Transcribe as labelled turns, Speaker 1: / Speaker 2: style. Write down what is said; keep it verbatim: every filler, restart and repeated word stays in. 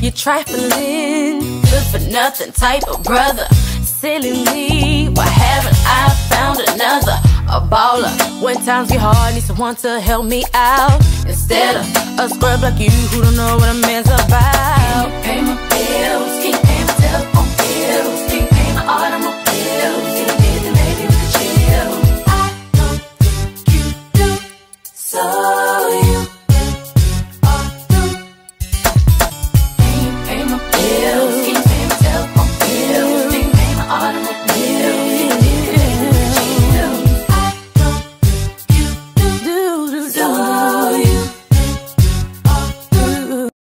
Speaker 1: You're trifling, good for nothing type of brother. Silly me, why haven't I found another? A baller, when times get hard, need someone to help me out. Instead of a scrub like you who don't know what a man's about.
Speaker 2: Pay my